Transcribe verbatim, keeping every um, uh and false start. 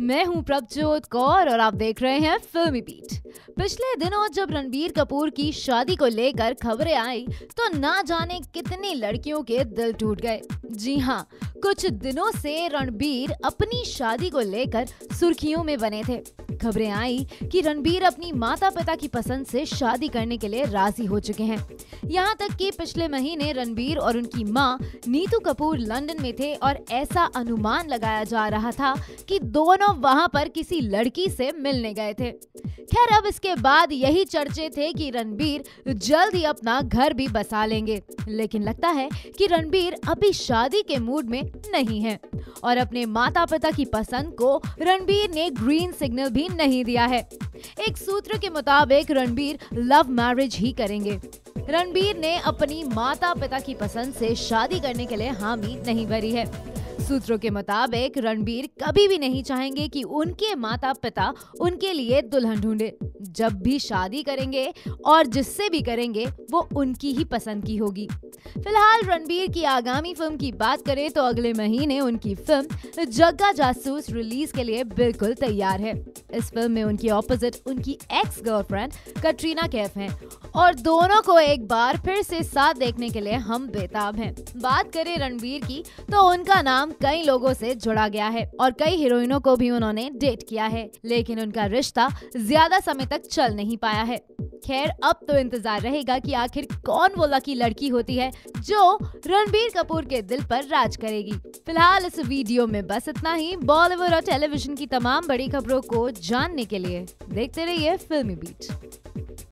मैं हूं प्रभजोत कौर और आप देख रहे हैं फिल्मी बीट। पिछले दिनों जब रणबीर कपूर की शादी को लेकर खबरें आई तो ना जाने कितनी लड़कियों के दिल टूट गए। जी हाँ, कुछ दिनों से रणबीर अपनी शादी को लेकर सुर्खियों में बने थे। खबरें आई कि रणबीर अपनी माता पिता की पसंद से शादी करने के लिए राजी हो चुके हैं। यहाँ तक कि पिछले महीने रणबीर और उनकी मां नीतू कपूर लंदन में थे और ऐसा अनुमान लगाया जा रहा था कि दोनों वहां पर किसी लड़की से मिलने गए थे। खैर, अब इसके बाद यही चर्चे थे कि रणबीर जल्द ही अपना घर भी बसा लेंगे, लेकिन लगता है कि रणबीर अभी शादी के मूड में नहीं है और अपने माता पिता की पसंद को रणबीर ने ग्रीन सिग्नल भी नहीं दिया है। एक सूत्र के मुताबिक रणबीर लव मैरिज ही करेंगे। रणबीर ने अपनी माता पिता की पसंद से शादी करने के लिए हामी नहीं भरी है। सूत्रों के मुताबिक रणबीर कभी भी नहीं चाहेंगे कि उनके माता पिता उनके लिए दुल्हन ढूंढे। जब भी शादी करेंगे और जिससे भी करेंगे वो उनकी ही पसंद की होगी। फिलहाल रणबीर की आगामी फिल्म की बात करें तो अगले महीने उनकी फिल्म जग्गा जासूस रिलीज के लिए बिल्कुल तैयार है। इस फिल्म में उनकी ऑपोजिट उनकी एक्स गर्लफ्रेंड कटरीना कैफ हैं और दोनों को एक बार फिर से साथ देखने के लिए हम बेताब हैं। बात करें रणबीर की तो उनका नाम कई लोगों से जुड़ा गया है और कई हीरोइनों को भी उन्होंने डेट किया है, लेकिन उनका रिश्ता ज्यादा समय तक चल नहीं पाया है। खैर, अब तो इंतजार रहेगा कि आखिर कौन वो लकी लड़की होती है जो रणबीर कपूर के दिल पर राज करेगी। फिलहाल इस वीडियो में बस इतना ही। बॉलीवुड और टेलीविजन की तमाम बड़ी खबरों को जानने के लिए देखते रहिए फिल्मी बीट।